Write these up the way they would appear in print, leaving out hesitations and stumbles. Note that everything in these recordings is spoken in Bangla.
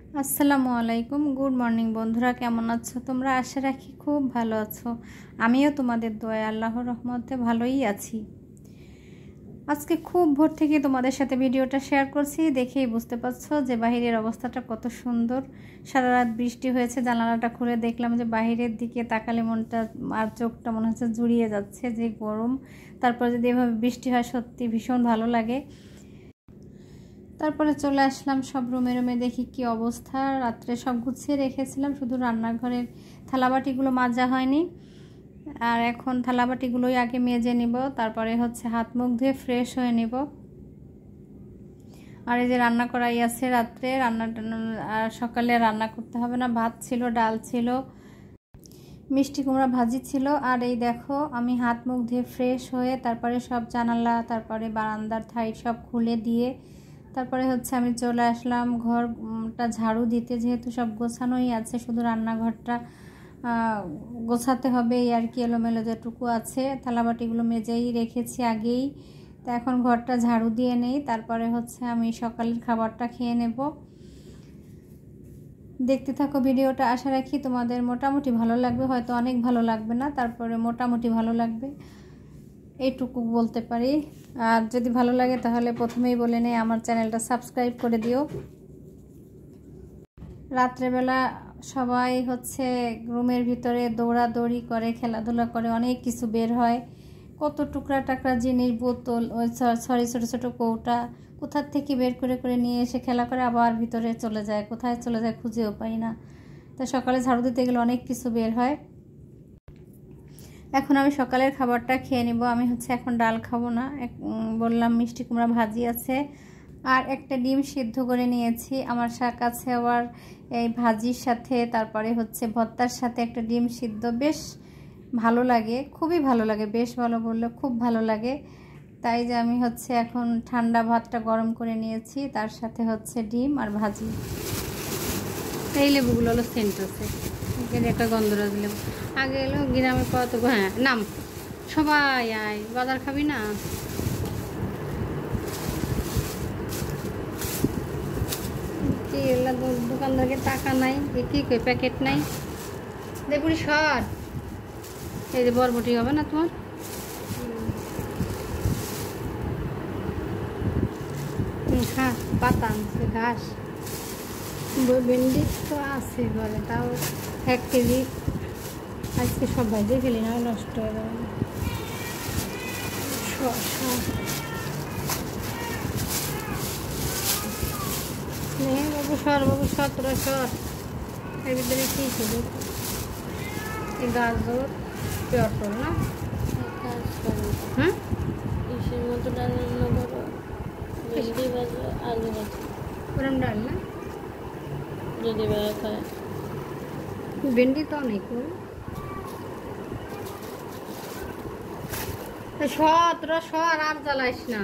আসসালামু আলাইকুম, গুড মর্নিং বন্ধুরা, কেমন আছো তোমরা? আশা রাখি খুব ভালো আছো। আমিও তোমাদের দোয়ায় আল্লাহর রহমতে ভালোই আছি। আজকে খুব ভোর থেকে তোমাদের সাথে ভিডিওটা শেয়ার করছি। দেখেই বুঝতে পারছো যে বাহিরের অবস্থাটা কত সুন্দর। সারা রাত বৃষ্টি হয়েছে, জানালাটা খুলে দেখলাম যে বাহিরের দিকে তাকালে মনটা আর চোখটা মনে হচ্ছে জুড়িয়ে যাচ্ছে, যে গরম। তারপর যদি এভাবে বৃষ্টি হয় সত্যি ভীষণ ভালো লাগে। তারপরে চলে আসলাম সব রুমে দেখি কি অবস্থা। রাত্রে সব গুছিয়ে রেখেছিলাম, শুধু রান্নাঘরের থালাবাটিগুলো মাজা হয়নি। আর এখন থালাবাটিগুলোই আগে মেজে নিব, তারপরে হচ্ছে হাত মুখ ধুয়ে ফ্রেশ হয়ে নিব। আর এই যে রান্না করাই আছে, রাত্রে আর সকালে রান্না করতে হবে না। ভাত ছিল, ডাল ছিল, মিষ্টি কুমড়া ভাজি ছিল। আর এই দেখো আমি হাত মুখ ধুয়ে ফ্রেশ হয়ে তারপরে সব জানালা, তারপরে বারান্দার সাইড সব খুলে দিয়ে তারপরে হচ্ছে আমি চলে আসলাম ঘরটা ঝাড়ু দিতে। যেহেতু সব গোছানোই আছে, শুধু রান্নাঘরটা গোছাতে হবে এই আর কি। এলোমেলো যেটুকু আছে, থালাবাটিগুলো মেজেই রেখেছি আগেই। তা এখন ঘরটা ঝাড়ু দিয়ে নেই, তারপরে হচ্ছে আমি সকালের খাবারটা খেয়ে নেব। দেখতে থাকো ভিডিওটা, আশা রাখি তোমাদের মোটামুটি ভালো লাগবে, হয়তো অনেক ভালো লাগবে না, তারপরে মোটামুটি ভালো লাগবে এইটুকু বলতে পারি। আর যদি ভালো লাগে তাহলে প্রথমেই বলে নেই আমার চ্যানেলটা সাবস্ক্রাইব করে দিও। রাত্রেবেলা সবাই হচ্ছে রুমের ভিতরে দৌড়াদৌড়ি করে, খেলাধুলা করে, অনেক কিছু বের হয়, কত টুকরা টাকরা জিনিস, বোতল, ওই সরি ছোটো ছোটো কৌটা কোথার থেকে বের করে করে নিয়ে এসে খেলা করে, আবার ভিতরে চলে যায়, কোথায় চলে যায় খুঁজেও পাই না। তা সকালে ঝাড়ু দিতে গেলে অনেক কিছু বের হয়। এখন আমি সকালের খাবারটা খেয়ে নিব। আমি হচ্ছে এখন ডাল খাবো না, বললাম মিষ্টি কুমড়া ভাজি আছে আর একটা ডিম সিদ্ধ করে নিয়েছি। আমার কাছে আবার এই ভাজির সাথে তারপরে হচ্ছে ভর্তার সাথে একটা ডিম সিদ্ধ বেশ ভালো লাগে, খুবই ভালো লাগে, বেশ ভালো বললে খুব ভালো লাগে। তাই যে আমি হচ্ছে এখন ঠান্ডা ভাতটা গরম করে নিয়েছি, তার সাথে হচ্ছে ডিম আর ভাজি। এই লেবুগুলো হলো সেন্ট আছে, একটা গন্ধরাজ লেবু। আগে এলো গ্রামে কত, হ্যাঁ নাম সবাই আয়, বাজার খাবি না? কি দোকানদারকে টাকা নাই, কি কই প্যাকেট নাই, দেখুন শর্ট। এই যে বরবটি হবে না তোমার? হ্যাঁ, পাতা আনছে, ঘাস, ভেন্ডি তো আছে ঘরে, তাও 1 কেজি। আজকে সব ভাইজে ফেলি না, নষ্ট হয়ে যাবে। বাবু সর, বাবু সর, তোরা সর। এর ভিতরে কী ছিল? গাজর, পটল না? হ্যাঁ, ইসের মতো ডাল রান্না করো, ভেন্ডি ভাজো, আলু ভাজো, ওরম ডাল না? যদি বেড়া খায় ভেন্ডি তো অনেক তোরা সর, আর জ্বালাইস না।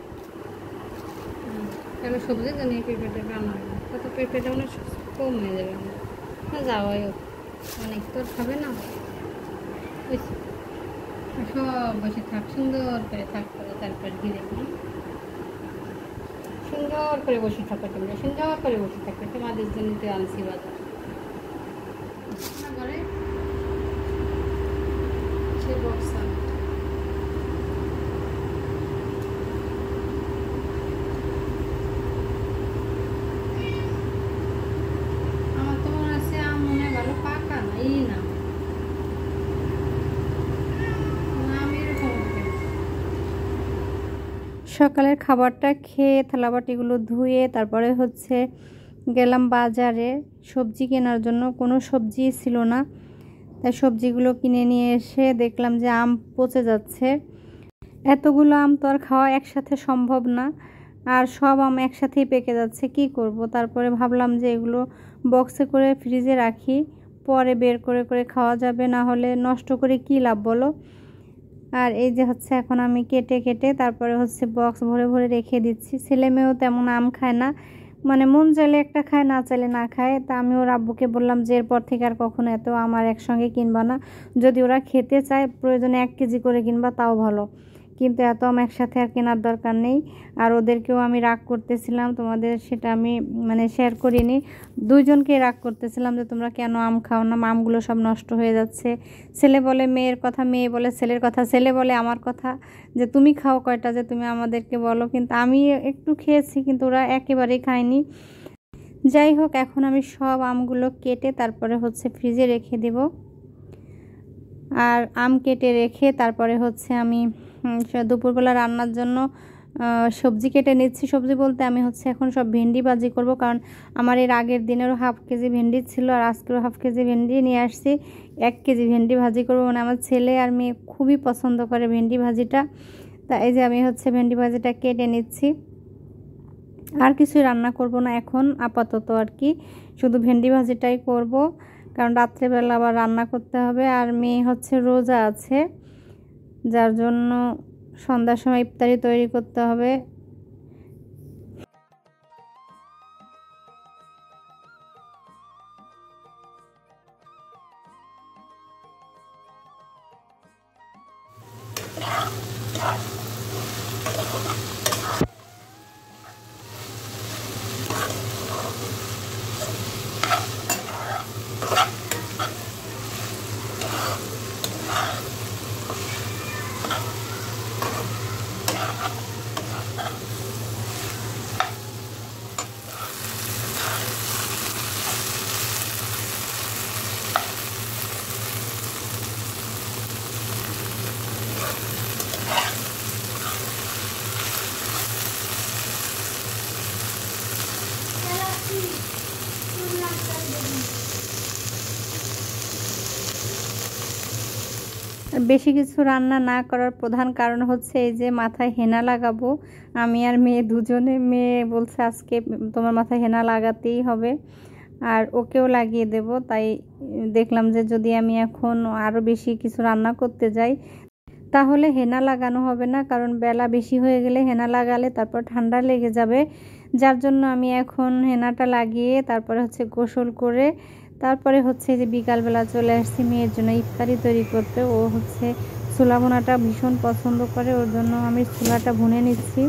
কেন সবজি জানি পেঁপেটা রান্না হবে, কত পেঁপেটা অনেক কম হয়ে যাবে। না যাওয়াই অনেক তোর খাবে না, সব বসে থাক, সুন্দর করে থাক করে, তারপর ধীরে সুন্দর করে বসে থাকো, তোমরা সুন্দর করে বসে থাকবে, তোমাদের জন্য তো আনছি বাজার করে সে বক্সা। আমার তো মনে আছে আম মনে ভালো পাকা না, এই না সকালের খাবারটা খেয়ে থালাবাটিগুলো ধুয়ে তারপরে হচ্ছে গেলাম বাজারে সবজি কেনার জন্য। কোনো সবজি ছিল না, তাই সবজিগুলো কিনে নিয়ে এসে দেখলাম যে আম পচে যাচ্ছে। এতগুলো আম তো আর খাওয়া একসাথে সম্ভব না, আর সব আম একসাথেই পেকে যাচ্ছে, কি করব। তারপরে ভাবলাম যে এগুলো বক্সে করে ফ্রিজে রাখি, পরে বের করে করে খাওয়া যাবে, না হলে নষ্ট করে কি লাভ বলো। আর এই যে হচ্ছে এখন আমি কেটে কেটে তারপরে হচ্ছে বক্স ভরে ভরে রেখে দিচ্ছি। ছেলে মেয়েও তেমন আম খায় না, মানে মন চাইলে একটা খায়, না চাইলে না খায়। তা আমি ওর আব্বুকে বললাম যে এরপর থেকে আর কখনো এত আমার একসঙ্গে কিনবা না, যদি ওরা খেতে চায় প্রয়োজনে 1 কেজি করে কিনবা, তাও ভালো, কিন্তু এত আম একসাথে আর কেনার দরকার নেই। আর ওদেরকেও আমি রাগ করতেছিলাম, তোমাদের সেটা আমি মানে শেয়ার করিনি। দুইজনকে রাগ করতেছিলাম যে তোমরা কেন আম খাও না, আমগুলো সব নষ্ট হয়ে যাচ্ছে। ছেলে বলে মেয়ের কথা, মেয়ে বলে ছেলের কথা, ছেলে বলে আমার কথা যে তুমি খাও কয়টা, যে তুমি আমাদেরকে বলো। কিন্তু আমি একটু খেয়েছি, কিন্তু ওরা একেবারেই খায়নি। যাই হোক, এখন আমি সব আমগুলো কেটে তারপরে হচ্ছে ফ্রিজে রেখে দেব। আর আম কেটে রেখে তারপরে হচ্ছে আমি দুপুরবেলা রান্নার জন্য সবজি কেটে নিচ্ছি। সবজি বলতে আমি হচ্ছে এখন সব ভেন্ডি ভাজি করব, কারণ আমার এর আগের দিনেরও হাফ কেজি ভেন্ডি ছিল, আর আজকেরও হাফ কেজি ভেন্ডি নিয়ে আসছি। 1 কেজি ভেন্ডি ভাজি করব, মানে আমার ছেলে আর মেয়ে খুবই পছন্দ করে ভেন্ডি ভাজিটা। তা এই যে আমি হচ্ছে ভেন্ডি ভাজিটা কেটে নিচ্ছি। আর কিছু রান্না করব না এখন আপাতত আর কি, শুধু ভেন্ডি ভাজিটাই করব, কারণ রাত্রেবেলা আবার রান্না করতে হবে। আর মেয়ে হচ্ছে রোজা আছে, যার জন্য সন্ধ্যার সময় ইফতারি তৈরি করতে হবে। বেশি কিছু রান্না না করার প্রধান কারণ হচ্ছে এই যে মাথায় হেনা লাগাবো আমি আর মেয়ে দুজনে। মেয়ে বলছে আজকে তোমার মাথায় হেনা লাগাতেই হবে, আর ওকেও লাগিয়ে দেব। তাই দেখলাম যে যদি আমি এখন আরও বেশি কিছু রান্না করতে যাই তাহলে হেনা লাগানো হবে না, কারণ বেলা বেশি হয়ে গেলে হেনা লাগালে তারপর ঠান্ডা লেগে যাবে। যার জন্য আমি এখন হেনাটা লাগিয়ে তারপরে হচ্ছে গোসল করে তারপরে হচ্ছে যে বিকালবেলা চলে আসছি মেয়ের জন্য ইফতারি তৈরি করতে। ও হচ্ছে ছোলা ভুনাটা ভীষণ পছন্দ করে, ওর জন্য আমি ছোলাটা ভুনে নিচ্ছি।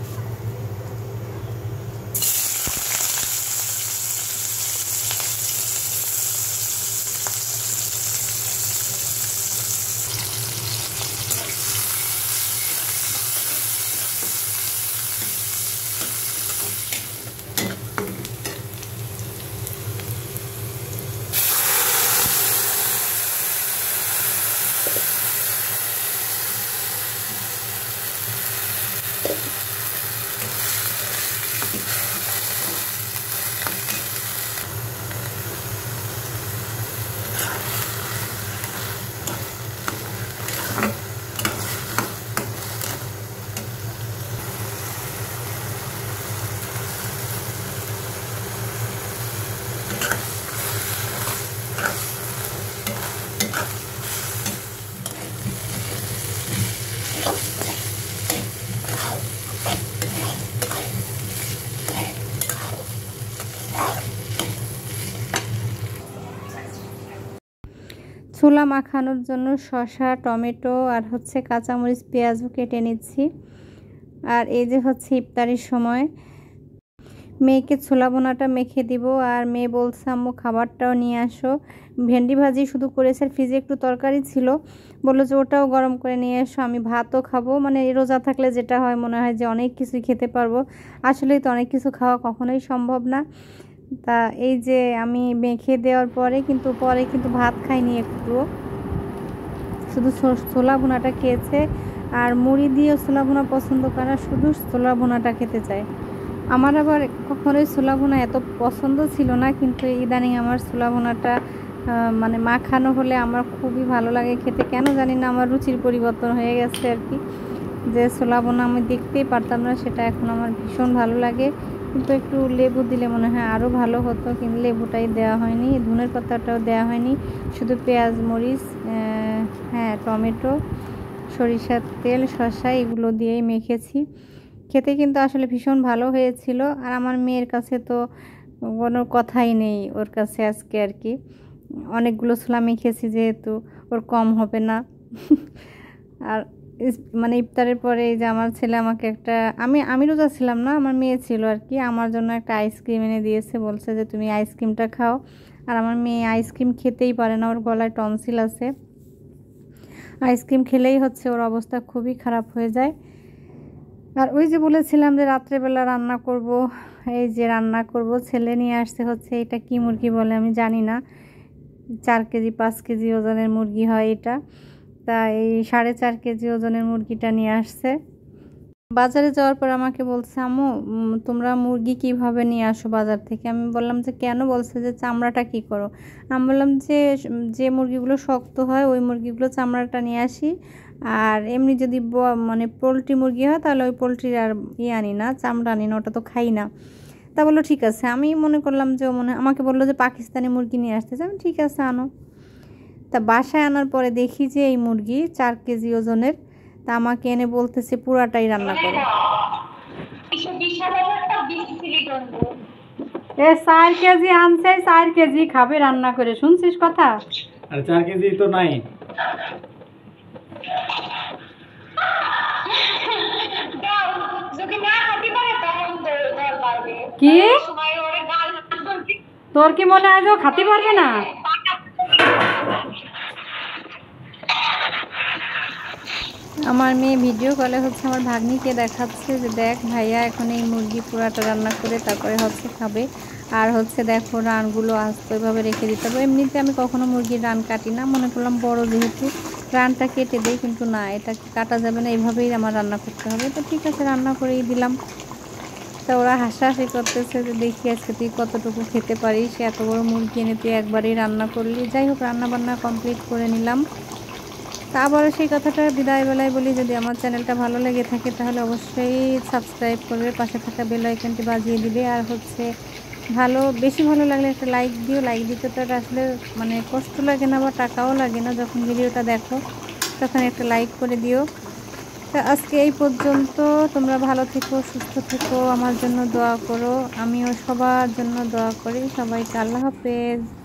ছোলা মাখানোর জন্য শসা, টমেটো আর হচ্ছে কাঁচামরিচ, পেঁয়াজও কেটে নিচ্ছি। আর এই যে হচ্ছে ইফতারির সময় মেয়েকে ছোলা বোনাটা মেখে দিব। আর মেয়ে বলছে আম্মু খাবারটাও নিয়ে আসো। ভেন্ডি ভাজি শুধু করেছে, ফ্রিজে একটু তরকারি ছিল, বললো যে ওটাও গরম করে নিয়ে এসো, আমি ভাতও খাবো। মানে রোজা থাকলে যেটা হয় মনে হয় যে অনেক কিছুই খেতে পারবো, আসলেই তো অনেক কিছু খাওয়া কখনোই সম্ভব না। তা এই যে আমি মেখে দেওয়ার পরে কিন্তু ভাত খাইনি একটুও, শুধু ছোলা ভুনাটা খেয়েছে। আর মুড়ি দিয়েও ছোলা ভুনা পছন্দ করা, শুধু ছোলা ভুনাটা খেতে চায়। আমার আবার কখনোই ছোলা ভুনা এত পছন্দ ছিল না, কিন্তু ইদানিং আমার ছোলা ভুনাটা মানে মাখানো হলে আমার খুবই ভালো লাগে খেতে। কেন জানি না আমার রুচির পরিবর্তন হয়ে গেছে আর কি, যে ছোলা ভুনা আমি দেখতেই পারতাম না, সেটা এখন আমার ভীষণ ভালো লাগে। কিন্তু একটু লেবু দিলে মনে হয় আরও ভালো হতো, কিন্তু লেবুটাই দেওয়া হয়নি, ধনের পাতাটাও দেওয়া হয়নি, শুধু পেঁয়াজ, মরিচ, হ্যাঁ টমেটো, সরিষার তেল, শসা এগুলো দিয়েই মেখেছি। খেতে কিন্তু আসলে ভীষণ ভালো হয়েছিল। আর আমার মেয়ের কাছে তো কোনো কথাই নেই, ওর কাছে আজকে আর কি অনেকগুলো ছোলা মেখেছি, যেহেতু ওর কম হবে না। আর মানে ইফতারের পরে এই যে আমার ছেলে আমাকে একটা, আমি রোজা ছিলাম না, আমার মেয়ে ছিল আর কি, আমার জন্য একটা আইসক্রিম এনে দিয়েছে, বলছে যে তুমি আইসক্রিমটা খাও। আর আমার মেয়ে আইসক্রিম খেতেই পারে না, ওর গলায় টনসিল আছে, আইসক্রিম খেলেই হচ্ছে ওর অবস্থা খুবই খারাপ হয়ে যায়। আর ওই যে বলেছিলাম যে রাত্রেবেলা রান্না করব, এই যে রান্না করব, ছেলে নিয়ে আসছে হচ্ছে, এটা কি মুরগি বলে আমি জানি না, 4 কেজি 5 কেজি ওজনের মুরগি হয় এটা। তা এই 4.5 কেজি ওজনের মুরগিটা নিয়ে আসছে। বাজারে যাওয়ার পর আমাকে বলছে, আম্মু তোমরা মুরগি কিভাবে নিয়ে আসো বাজার থেকে? আমি বললাম যে কেন? বলছে যে চামড়াটা কি করো? আমি বললাম যে যে মুরগিগুলো শক্ত হয় ওই মুরগিগুলো চামড়াটা নিয়ে আসি, আর এমনি যদি মানে পোলট্রি মুরগি হয় তাহলে ওই পোলট্রির আর আনি না, চামড়া আনি না, ওটা তো খাই না। তা বললো ঠিক আছে। আমি মনে করলাম যে আমাকে বললো যে পাকিস্তানি মুরগি নিয়ে আসতেছে, আমি ঠিক আছে আনো। তা বাসায় আনার পরে দেখি যে এই মুরগি 4 কেজি ওজনের। তা আমাকে এনে বলতেছে পুরাটাই রান্না করো। 4 কেজি আনছে, 4 কেজি খাবে রান্না করে, শুনছিস কথা? আর 4 কেজি তো নাই। কি তোর কি মনে হয় যে খাতে পারবে না? আমার মেয়ে ভিডিও কলে হচ্ছে আমার ভাগ্নিকে দেখাচ্ছে যে দেখ ভাইয়া এখন এই মুরগি পুরাটা রান্না করে তারপরে হচ্ছে খাবে। আর হচ্ছে দেখো রানগুলো আস্ত এভাবে রেখে দিতে হবে। এমনিতে আমি কখনো মুরগির রান কাটি না, মনে করলাম বড় যেহেতু রানটা কেটে দেই, কিন্তু না, এটা কাটা যাবে না, এইভাবেই আমার রান্না করতে হবে। তো ঠিক আছে, রান্না করেই দিলাম। তা ওরা হাসাহাসি করতেছে যে দেখি আজকে তুই কতটুকু খেতে পারিস, এত বড় মুরগি এনে তুই একবারেই রান্না করলি। যাই হোক, রান্না বান্না কমপ্লিট করে নিলাম। তা আবারও সেই কথাটা বিদায়বেলায় বলি, যদি আমার চ্যানেলটা ভালো লেগে থাকে তাহলে অবশ্যই সাবস্ক্রাইব করবে, পাশে থাকা বেল আইকনটি বাজিয়ে দিবে। আর হচ্ছে বেশি ভালো লাগলে একটা লাইক দিও। লাইক দিতে তো আসলে মানে কষ্ট লাগে না বা টাকাও লাগে না, যখন ভিডিওটা দেখো তখন একটা লাইক করে দিও। তা আজকে এই পর্যন্ত, তোমরা ভালো থেকো, সুস্থ থেকো, আমার জন্য দোয়া করো, আমিও সবার জন্য দোয়া করি। সবাইকে আল্লাহ হাফেজ।